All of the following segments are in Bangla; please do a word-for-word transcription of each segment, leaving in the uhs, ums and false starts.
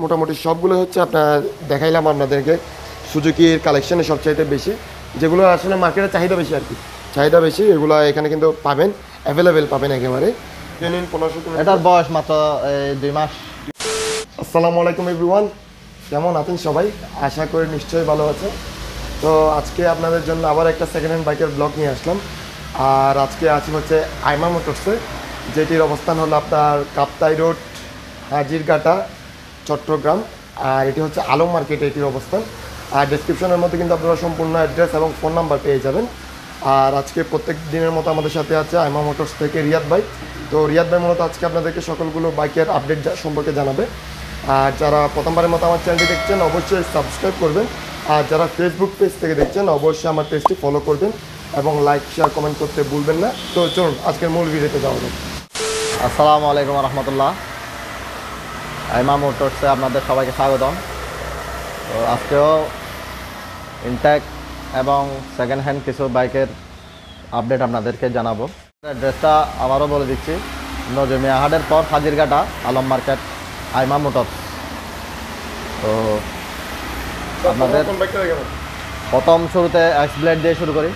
মোটামুটি সবগুলো হচ্ছে আপনার দেখাইলাম আপনাদেরকে সুজুকির কালেকশনে সবচাইতে বেশি, যেগুলো আসলে মার্কেটে চাহিদা বেশি আর কি, চাহিদা বেশি এগুলো এখানে কিন্তু পাবেন, অ্যাভেলেবেল পাবেন একেবারে। পনেরোশো এটার বয়স মাত্র দুই মাস। আসসালামু আলাইকুম এভরিওয়ান, কেমন আছেন সবাই? আশা করি নিশ্চয়ই ভালো আছে। তো আজকে আপনাদের জন্য আবার একটা সেকেন্ড হ্যান্ড বাইকের ব্লগ নিয়ে আসলাম। আর আজকে আছি হচ্ছে আইমা মোটরসে, যেটির অবস্থান হলো আপনার কাপ্তাই রোড, হাজিরঘাটা, চট্টগ্রাম। আর এটি হচ্ছে আলম মার্কেটে এটির অবস্থান। আর ডেসক্রিপশনের মধ্যে কিন্তু আপনারা সম্পূর্ণ অ্যাড্রেস এবং ফোন নাম্বার পেয়ে যাবেন। আর আজকে প্রত্যেক দিনের মতো আমাদের সাথে আছে আইমা মোটরস থেকে রিয়াদ ভাই। তো রিয়াদ ভাই মূলত আজকে আপনাদেরকে সকলগুলো বাইকের আপডেট সম্পর্কে জানাবে। আর যারা প্রথমবারের মতো আমার চ্যানেলটি দেখছেন অবশ্যই সাবস্ক্রাইব করবেন। আর যারা ফেসবুক পেজ থেকে দেখছেন অবশ্যই আমার পেজটি ফলো করবেন এবং লাইক শেয়ার কমেন্ট করতে ভুলবেন না। তো চলুন আজকের মূল ভিডিওতে যাওয়া যাক। আসসালামু আলাইকুম রহমতুল্লাহ, আইমা মোটরসে আপনাদের সবাইকে স্বাগতম। তো আজকেও ইনটেক এবং সেকেন্ড হ্যান্ড কিছু বাইকের আপডেট আপনাদেরকে জানাবো। অ্যাড্রেসটা আবারও বলে দিচ্ছি, নজমিয়া হাটের পর হাজিরঘাটা, আলম মার্কেট, আইমা মোটরস। তো আপনাদের প্রথম শুরুতে এক্স ব্লেড দিয়ে শুরু করি।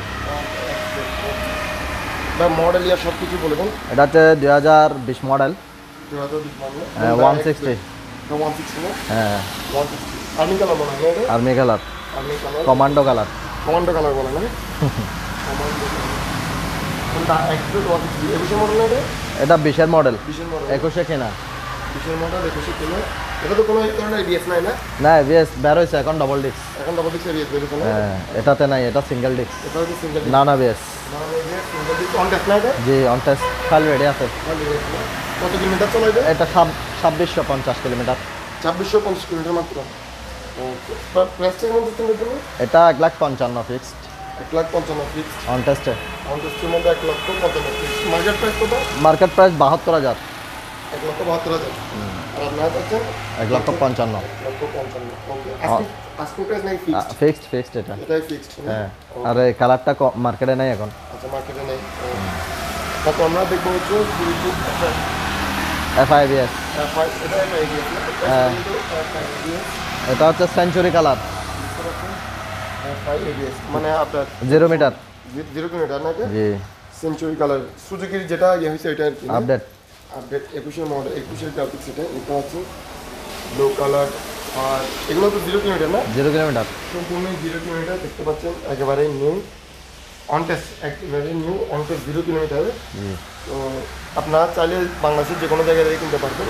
মডেল ইয়া সব কিছু বলে দেন। এটা হচ্ছে দুই হাজার বিশ মডেল, ওয়ান সিক্সটি। হ্যাঁ, আর্মি কালার বলা হয়, army colour, army colour, commando colour, commando colour বলা না? কমান্ডো কোনটা? এক্সপ্রেস ওয়ান সিক্সটি একুশের মডেল না? এটা বিশের মডেল, বিশের মডেল, একুশে কেনা। বিশের মডেল একুশে কেনা। এটা তো কোনো ধরনের এবিএস নাই না? না, এবিএস বের হয়েছে এখন, ডবল ডিস্ক। এখন ডবল ডিস্ক এবিএস বের হয়েছে না? হ্যাঁ, এটাতে নাই, এটা সিঙ্গেল ডিস্ক। এটা হচ্ছে সিঙ্গেল ডিস্ক। না না বিএস, না না ABS single disc on test না এটা? জি, অন টেস্ট ফাইল রেডি আছে। কত কিলোমিটার চলাইবে? এটা ছাব্বিশশো পঞ্চাশ কিলোমিটার। ছাব্বিশশো পঞ্চাশ কিলোমিটার মাত্র। ওকে, প্রাইসটা কেমন দিচ্ছেন এর? এটা এক লাখ পঞ্চান্ন ফিক্সড। এক লাখ পঞ্চান্ন ফিক্সড অন টেস্টে। অন টেস্টের মধ্যে এক লক্ষ পঞ্চান্ন ফিক্সড। মার্কেট প্রাইস কত? মার্কেট প্রাইস বাহাত্তর হাজার। এক লক্ষ বাহাত্তর হাজার। আর আপনার কাছে এক লক্ষ পঞ্চান্ন। এক লক্ষ পঞ্চান্ন। ওকে, আস্কিং প্রাইস নাকি ফিক্সড? ফিক্সড ফিক্সড এটা। এটাই ফিক্সড। হ্যাঁ, আর এই কালারটা মার্কেটে নাই এখন। আচ্ছা, মার্কেটে নেই। তারপর আমরা দেখবো হচ্ছে এফআইবিএস। এটা এফআইবিএস না? হ্যাঁ, এটা হচ্ছে সেঞ্চুরি কালার, এফআইবিএস মানে আপনার জিরো মিটার। জিরো কিলোমিটার নাকি? জি, সেঞ্চুরি কালার সুজুকির যেটা ইয়ে হয়েছে এটা আর কি আপডেট। আপডেট একুশের মডেল, একুশের গ্রাফিক্স। এটা এটা আছে ব্লু কালার। আর এগুলো তো জিরো কিলোমিটার না? জিরো কিলোমিটার, সম্পূর্ণ জিরো কিলোমিটার। দেখতে পাচ্ছেন একেবারেই নিউ অন টেস্ট, একেবারে new on test zero kilometre. তো আপনারা চাইলে বাংলাদেশের যে কোনো জায়গায় কিনতে পারবেন।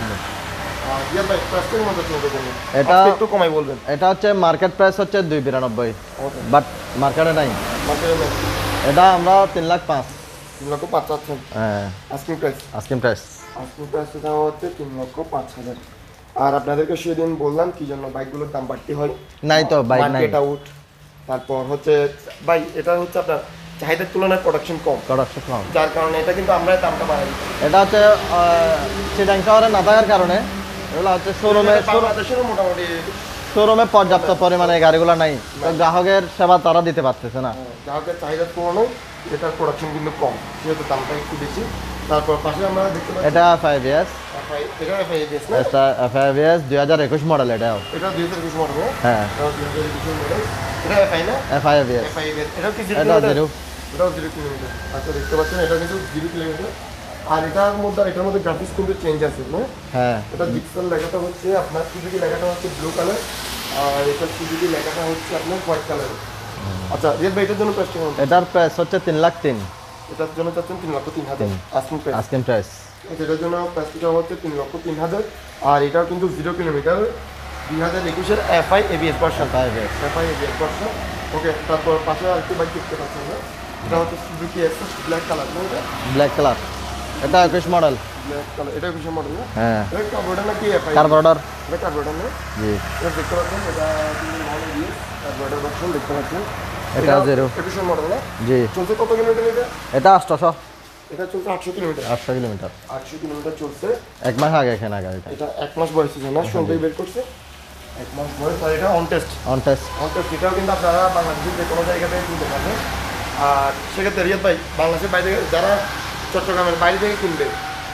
এটা একটু কমাই বলবেন। এটা হচ্ছে মার্কেট প্রাইস হচ্ছে দুই বিরানব্বই, বাট মার্কেটে নাই। মার্কেটে নাই। এটা আমরা তিন লাখ পাঁচ। তিন লক্ষ পাঁচ চাচ্ছেন? হ্যাঁ, asking price. Asking price asking price দেওয়া হচ্ছে তিন লক্ষ পাঁচ হাজার। আর আপনাদেরকে সেদিন বললাম কি জন্য বাইকগুলোর দাম বাড়তি হয়। নাই তো, বাইক নাই। Market out. তারপর হচ্ছে ভাই এটা হচ্ছে আপনার চাহিদার তুলনায় প্রোডাকশন কম, প্রোডাকশন কম, যার কারণে এটা কিন্তু আমরা দামটা বাড়াই। এটা হচ্ছে চিটাং শহরে না থাকার কারণে এগুলো হচ্ছে শোরুমে, বাংলাদেশেরও মোটামুটি শোরুমে পর্যাপ্ত পরিমাণে গাড়িগুলো নাই, তো গ্রাহকের সেবা তারা দিতে পারতেছে না। গ্রাহকের চাহিদার তুলনায় এটার প্রোডাকশন কিন্তু কম, সেহেতু দামটা একটু বেশি। তারপর পাশে আমরা দেখতে পাচ্ছি এটা এফআইবিএস। এটা এফআইবিএস না? এটা এফআইবিএস দুই হাজার একুশ মডেল। এটাও এটা দুই হাজার একুশ মডেল। হ্যাঁ, এটা দুই হাজার একুশ মডেল। এটা এফআই না? এফআইবিএস। এফআইবিএস এটা কি জিরো? এটা জিরো। এটাও জিরো কিলোমিটার। আচ্ছা, দেখতে পাচ্ছেন এটা কিন্তু জিরো কিলোমিটার। আর এটার মধ্যে এটার মধ্যে গ্রাফিক্স কিন্তু চেঞ্জ আছে না? হ্যাঁ, এটা জিক্সার লেখাটা হচ্ছে আপনার সুজুকি লেখাটা হচ্ছে ব্লু কালার, আর এটা সুজুকি লেখাটা হচ্ছে আপনার হোয়াইট কালার। আচ্ছা, রিয়াদ ভাই এটার জন্য প্রাইস কেমন? এটার প্রাইস হচ্ছে তিন লাখ তিন। এটার জন্য চাচ্ছেন তিন লক্ষ তিন হাজার আস্কিং প্রাইস। Asking price. এটার জন্য প্রাইসটা হচ্ছে তিন লক্ষ তিন হাজার। আর এটাও কিন্তু জিরো কিলোমিটার, দুই হাজার একুশের FI ABS version. FI ABS version. Okay, তারপর পাশে আরেকটি বাইক দেখতে পাচ্ছেন না? এটা হচ্ছে সুজুকি এক্সেস ব্ল্যাক কালার না? এটা ব্ল্যাক কালার, এটা একুশ মডেল। ব্ল্যাক কালার, এটা একুশ মডেল না? হ্যাঁ, এটা কার্বোরেটর নাকি এফআই? কার্বোরেটর। এটা কার্বোরেটর না? জি, এটা দেখতে পাচ্ছেন, এটা কিন্তু মডেল দিয়ে কার্বোরেটর ভার্সন দেখতে পাচ্ছেন। এটা জিরো একুশ মডেল না? জি। চলছে কত কিলোমিটার এটা? এটা আটশোশো। এটা চলছে আটশো কিলোমিটার। আটশো কিলোমিটার, আটশো কিলোমিটার চলছে। এক মাস আগে কেনা গাড়িটা। এটা এক মাস বয়স হয়েছে না? সন্ধ্যায় বের করছে এক মাস বয়স। আর এটা on test. On test. On test এটাও কিন্তু আপনারা বাংলাদেশের যে কোনো জায়গা থেকে কিনতে পারবেন। আর সেক্ষেত্রে রিয়াদ ভাই বাংলাদেশের বাইরে যারা চট্টগ্রামের বাইরে থেকে কিনবে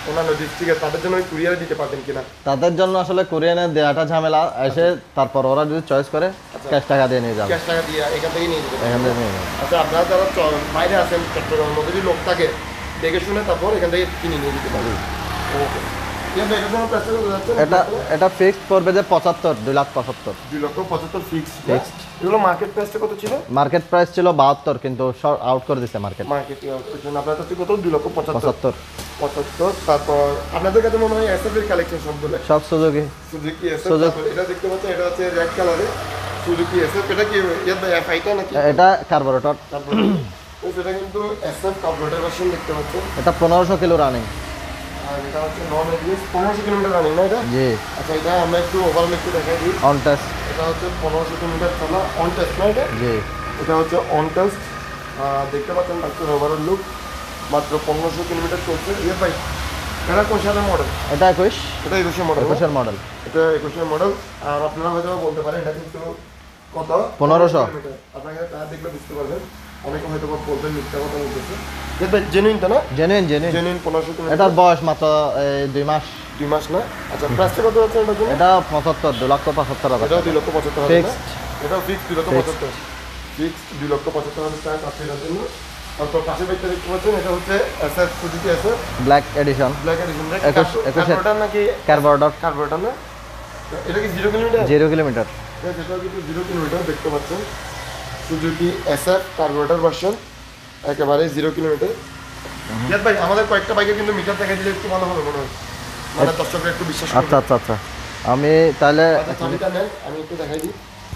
অন্যান্য ডিস্ট্রিক্টে, তাদের জন্য কুরিয়ারে দিতে পারবেন কিনা? তাদের জন্য আসলে কোরিয়ানে দেওয়াটা ঝামেলা, এসে তারপর ওরা যদি চয়েস করে ক্যাশ টাকা দিয়ে নিয়ে যাবে। ক্যাশ টাকা দিয়ে এখান থেকে নিয়ে যাবেন। এখান থেকে নিয়ে যাবে। আচ্ছা, আপনারা যারা চ- বাইরে আছেন, চট্টগ্রামের মধ্যে যদি লোক থাকে, দেখে শুনে তারপর এখান থেকে কিনে নিয়ে দিতে পারবেন। ওকে, এটা এটার জন্য প্রাইসটা কত যাচ্ছে? এটা এটা ফিক্সড পড়বে যে পঁচাত্তর, দুই লাখ পঁচাত্তর। দুই লক্ষ পঁচাত্তর ফিক্সড। Fixed। এগুলো মার্কেট প্রাইসটা কত ছিল? মার্কেট প্রাইস ছিল বাহাত্তর, কিন্তু শর্ট আউট করে দিচ্ছে মার্কেট। মার্কেট জন্য আপনার কাছে কত? দুই লক্ষ পঁচাত্তর। পঁচাত্তর। পঁচাত্তর। তারপর আপনাদের কাছে মনে হয় এসএফ এর কালেকশন সবগুলো। সব সুযোগে সুজুকি এসএফ। সুজুকি। তারপর এটা দেখতে পাচ্ছেন, এটা হচ্ছে রেড কালারে সুজুকি এসএফ। এটা কি এর এফ আইটা নাকি? এটা কার্বোরেটর। তারপর ও সেটা কিন্তু এসএফ কার্বোরেটর ভার্সন দেখতে পাচ্ছেন। এটা পনেরোশো কিলো রানিং। আর এটা হচ্ছে নন এবিএস, পনেরোশো কিলোমিটার রানিং না এটা? জি। আচ্ছা, এটা আমরা একটু ওভারঅল একটু দেখাই দিই। On test. এটা হচ্ছে পনেরোশো কিলোমিটার চলা অন টেস্ট না এটা? জি। এটা হচ্ছে অন টেস্ট। দেখতে পাচ্ছেন ডাক্তার ওভারঅল লুক, মাত্র পনেরোশো কিলোমিটার চলছে। ইয়ে ভাই, এটা কোন সালের মডেল? এটা একুশ। এটা একুশের মডেল। একুশের মডেল। এটা একুশের মডেল। আর আপনারা হয়তো বলতে পারেন এটা কিন্তু কত? পনেরোশো। কিলোমিটার। আপনাকে টায়ার দেখলে বুঝতে পারবেন। অনেকে হয়তো বা বলবেন মিথ্যা কথা বলতেছে। দেখবে জেনুইনটা না? Genuine genuine. জেনুইন পনেরোশো কিলোমিটার। এটার বয়স মাত্র এই দুই মাস। দুই মাস না? আচ্ছা, প্রাইসটা কত আছে এটার জন্য? এটা পঁচাত্তর, দু লক্ষ পঁচাত্তর হাজার। এটাও দুই লক্ষ পঁচাত্তর হাজার। Fixed। এটাও ফিক্সড দুই লক্ষ পঁচাত্তর। ফিক্সড দুই লক্ষ পঁচাত্তর হাজার টাকা আছে এটার জন্য। তারপর পাশে বাইকটা দেখতে পাচ্ছেন, এটা হচ্ছে SF Suzuki SF black edition. Black edition. একুশ- একুশের। কার্বোরেটর নাকি? কার্বোরেটর। কার্বোরেটর না? এটা কি জিরো কিলোমিটার? Zero kilometre. সেটাও কিন্তু জিরো কিলোমিটার দেখতে পাচ্ছেন। সুজুকি এসএফ কার্বোরেটর ভার্সন, একেবারে জিরো কিলোমিটার। ইয়াদ ভাই, আমাদের কয়েকটা বাইকের কিন্তু মিটার দেখা দিলে একটু ভালো হবে মনে হয়, মানে দর্শকরা একটু বিশ্বাস করবে। আচ্ছা আচ্ছা আচ্ছা, আমি তাহলে আচ্ছা, চাবিটা নেন, আমি একটু দেখাই দিই।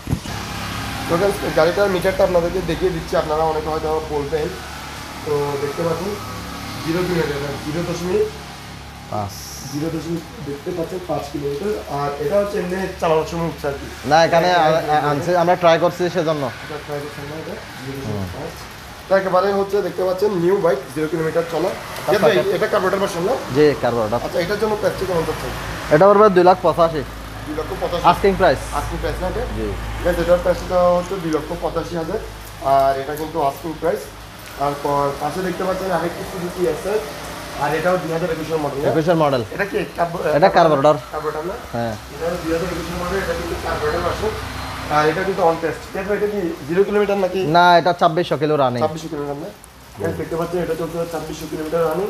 তো guys, গাড়িটার মিটারটা আপনাদেরকে দেখিয়ে দিচ্ছি। আপনারা অনেকে হয়তো বলবেন, তো দেখতে পাচ্ছেন জিরো কিলোমিটার, জিরো দশমিক পাঁচ। জিরো দশমিক দেখতে পাচ্ছেন পাঁচ কিলোমিটার। আর এটা হচ্ছে এমনি চালানোর সময় উঠছে আর কি। না, এখানে আ- আ- আনছি, আমরা ট্রাই করছি সেজন্য। এটা try করছেন না এটা? জিরো দশমিক পাঁচ। এটা একেবারে হচ্ছে দেখতে পাচ্ছেন নিউ বাইক, জিরো কিলোমিটার চলা। ইয়াদ ভাই, এটা কার্বোরেটর ভার্সন না? জি, কার্বোরেটর। আচ্ছা, এটার জন্য প্রাইসটা কেমন যাচ্ছে? এটা পড়বে দুই লাখ পঁচাশি। দুই লক্ষ পঁচাশি আস্কিং প্রাইস। আস্কিং প্রাইস না এটা? জি। Guys, এটার প্রাইসটা হচ্ছে দুই লক্ষ পঁচাশি হাজার। আর এটা কিন্তু আস্কিং প্রাইস। তারপর পাশে দেখতে পাচ্ছেন আরেকটি সুজুকি আছে, আর এটাও দুই হাজার একুশের মডেল। একুশের মডেল। এটা কি কার্বো- এটা কার্বোরেটর। কার্বোরেটর না? হ্যাঁ। এটা দুই হাজার একুশের মডেল। এটা কিন্তু কার্বোরেটর ভার্সন। আর এটা কিন্তু অন টেস্ট। দেখো, এটা কি জিরো কিলোমিটার নাকি? না, এটা ছাব্বিশশো কিলো রানিং। ছাব্বিশশো কিলোমিটার না? Guys, দেখতে পাচ্ছেন এটা চলছে ছাব্বিশশো কিলোমিটার রানিং।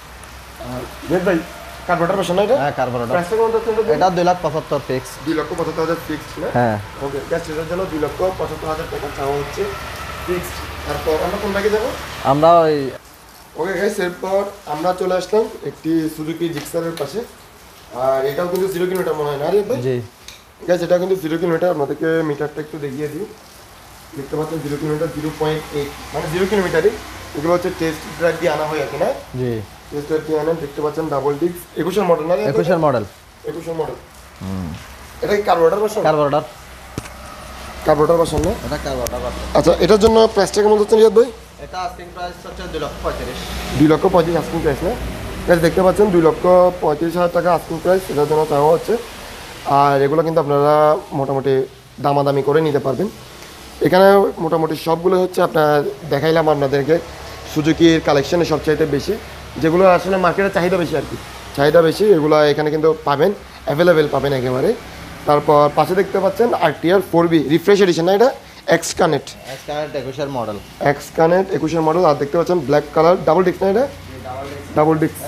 আর দেখ ভাই, কার্বোরেটর ভার্সন না এটা? হ্যাঁ, কার্বোরেটর। প্রাইসটা কেমন যাচ্ছে এটা? এটা দুই লাখ পঁচাত্তর ফিক্স। দুই লক্ষ পঁচাত্তর হাজার ফিক্সড না? হ্যাঁ। ওকে, গ্যাস এটার জন্য দুই লক্ষ পঁচাত্তর হাজার টাকা চাওয়া হচ্ছে ফিক্সড। তারপর আমরা কোন বাইকে যাবো? আমরা ওই ওকে গাইস, এরপর আমরা চলে আসলাম একটি সুজুকি জিক্সারের পাশে। আর এটাও কিন্তু জিরো কিলোমিটার মনে হয় না রে ভাই? জি। গ্যাস এটা কিন্তু জিরো কিলোমিটার। আপনাদেরকে মিটারটা একটু দেখিয়ে দিই। দেখতে পাচ্ছেন zero kilometre, zero point eight, মানে জিরো কিলোমিটারই। এগুলো হচ্ছে টেস্ট ড্রাইভ দিয়ে আনা হয় আর কি না? জি। টেস্ট ড্রাইভ দিয়ে আনেন। দেখতে পাচ্ছেন ডাবল ডিস্ক, একুশের মডেল না রে? একুশের মডেল। একুশের মডেল। এটা কি carburettor version? Carburettor. Carburettor version না? এটা কার্বোরেটর। আচ্ছা, এটার জন্য প্রাইসটা কেমন যাচ্ছে রিয়াদ ভাই? এটা আস্কিং প্রাইস হচ্ছে দুই লক্ষ পঁয়ত্রিশ। দুই লক্ষ পঁয়ত্রিশ আস্কিং প্রাইস না? প্রাইস দেখতে পাচ্ছেন দুই লক্ষ পঁয়ত্রিশ হাজার টাকা আস্কিং প্রাইস এটার জন্য চাওয়া হচ্ছে। আর এগুলো কিন্তু আপনারা মোটামুটি দামাদামি করে নিতে পারবেন। এখানে মোটামুটি সবগুলো হচ্ছে আপনার দেখাইলাম আপনাদেরকে সুজুকির কালেকশনে সবচাইতে বেশি, যেগুলো আসলে মার্কেটে চাহিদা বেশি আর কি, চাহিদা বেশি। এগুলো এখানে কিন্তু পাবেন, অ্যাভেলেবেল পাবেন একেবারে। তারপর পাশে দেখতে পাচ্ছেন RTR four B refresh edition না এটা? X connect. এক্স কানেক্ট একুশের মডেল। এক্স কানেক্ট একুশের মডেল। আর দেখতে পাচ্ছেন ব্ল্যাক কালার, ডাবল ডিস্ক না এটা? ডাবল ডিস্ক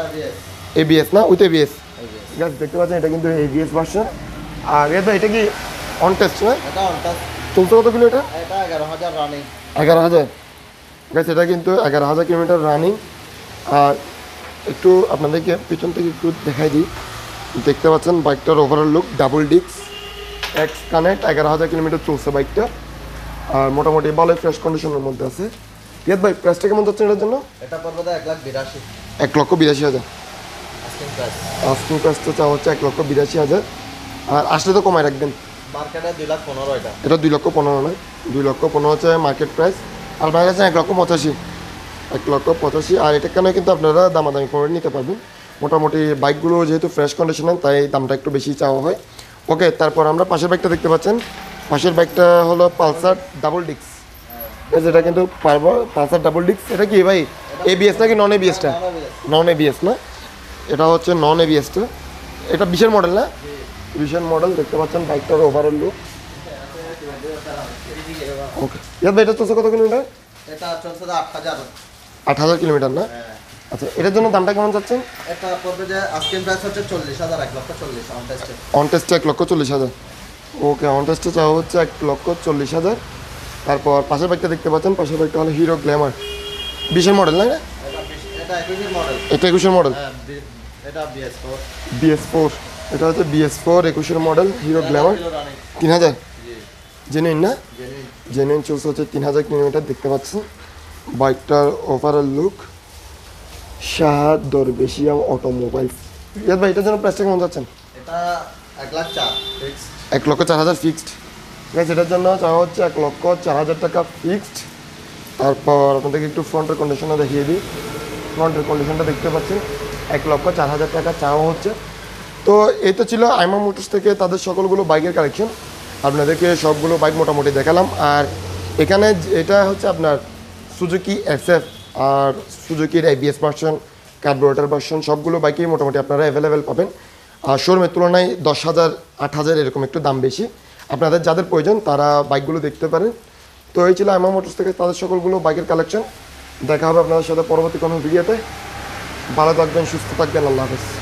এবিএস না? With ABS. গাছ দেখতে পাচ্ছেন এটা কিন্তু এবিএস ভার্সন। আর এটা এটা কি অন টেস্ট না? এটা অন টেস্ট। চলছে কত কিলোমিটার? এটা এগারো হাজার রানিং। এগারো হাজার গাছ এটা কিন্তু এগারো হাজার কিলোমিটার রানিং। আর একটু আপনাদেরকে পিছন থেকে একটু দেখাই দিই। দেখতে পাচ্ছেন বাইকটার overall look, double disc, X connect, এগারো হাজার কিলোমিটার চলছে বাইকটা। আর মোটামুটি ভালোই ফ্রেশ কন্ডিশনের মধ্যে আছে। ইয়াদ ভাই, প্রাইসটা কেমন যাচ্ছে এটার জন্য? এটা পড়বে এক লাখ বিরাশি। এক লক্ষ বিরাশি হাজার আস্কিং প্রাইস। আস্কিং প্রাইসটা চাওয়া হচ্ছে এক লক্ষ বিরাশি হাজার। আর আসলে তো কমায় রাখবেন। মার্কেটে দুই লাখ পনেরো। এটা এটা দুই লক্ষ পনেরো নয়, দুই লক্ষ পনেরো হচ্ছে মার্কেট প্রাইস। আর বাইরে আছে এক লক্ষ পঁচাশি, এক লক্ষ পঁচাশি। আর এটা কেন কিন্তু আপনারা দামাদামি করে নিতে পারবেন। মোটামুটি বাইকগুলো যেহেতু ফ্রেশ কন্ডিশনে, তাই দামটা একটু বেশি চাওয়া হয়। ওকে, তারপর আমরা পাশের বাইকটা দেখতে পাচ্ছেন। পাশের বাইকটা হলো পালসার ডাবল ডিস্ক। যেটা কিন্তু পারবো পালসার ডাবল ডিস্ক। এটা কি ভাই এবিএস নাকি নন এবিএসটা? নন এবিএস না? এটা হচ্ছে নন এবিএসটা, এটা বিশের মডেল না, বিশের মডেল দেখতে পাচ্ছেন বাইকটার ওভারঅল লুক। ওকে ইয়াদ ভাই এটা চলছে কত কিলোমিটার? এটা চলছে আট হাজার আট হাজার কিলোমিটার না? আচ্ছা এটার জন্য দামটা কেমন যাচ্ছে? এটা পড়বে যে আজকের প্রাইস হচ্ছে চল্লিশ হাজার, এক লক্ষ চল্লিশ অন টেস্টে। অন টেস্টে এক লক্ষ চল্লিশ হাজার। ওকে অন টেস্টে চাওয়া হচ্ছে এক লক্ষ চল্লিশ হাজার। তারপর পাশের বাইকটা দেখতে পাচ্ছেন, পাশের বাইকটা হলো হিরো গ্ল্যামার, বিশের মডেল না? এটা বিশ- এটা একুশের মডেল। এটা একুশের মডেল, হ্যাঁ বি- এটা বিএস ফোর। বিএস ফোর, এটা হচ্ছে বিএস ফোর একুশের মডেল হিরো গ্ল্যামার, রানিং। তিন হাজার জি জেনুইন না? জেনুইন। জেনুইন চলছে হচ্ছে তিন হাজার কিলোমিটার দেখতে পাচ্ছেন। বাইকটার ওভারঅল লুক শাহাদ দরবেশিয়াম অটোমোবাইলস। ইয়াদ ভাই এটার জন্য প্রাইসটা কেমন যাচ্ছেন? এটা এক লাখ চার ফিক্সড। এক লক্ষ চার হাজার ফিক্সড। ঠিক আছে এটার জন্য চাওয়া হচ্ছে এক লক্ষ চার হাজার টাকা ফিক্সড। তারপর আপনাদেরকে একটু ফ্রন্টের কন্ডিশনটা দেখিয়ে দিই। ফ্রন্টের কন্ডিশনটা দেখতে পাচ্ছেন, এক লক্ষ চার হাজার টাকা চাওয়া হচ্ছে। তো এই তো ছিল আইমা মোটরস থেকে তাদের সকলগুলো বাইকের কালেকশন, আপনাদেরকে সবগুলো বাইক মোটামুটি দেখালাম। আর এখানে এটা হচ্ছে আপনার সুজুকি এসএফ আর সুজুকির এবিএস ভার্সন, কার্বোরেটর ভার্সন সবগুলো বাইকেই মোটামুটি আপনারা অ্যাভেলেবেল পাবেন। আর শোরুমের তুলনায় দশ হাজার আট হাজার এরকম একটু দাম বেশি। আপনাদের যাদের প্রয়োজন তারা বাইকগুলো দেখতে পারেন। তো এই ছিল আইমা মোটরস থেকে তাদের সকলগুলো বাইকের কালেকশন। দেখা হবে আপনাদের সাথে পরবর্তী কোনো ভিডিওতে। ভালো থাকবেন, সুস্থ থাকবেন, আল্লাহ হাফেজ।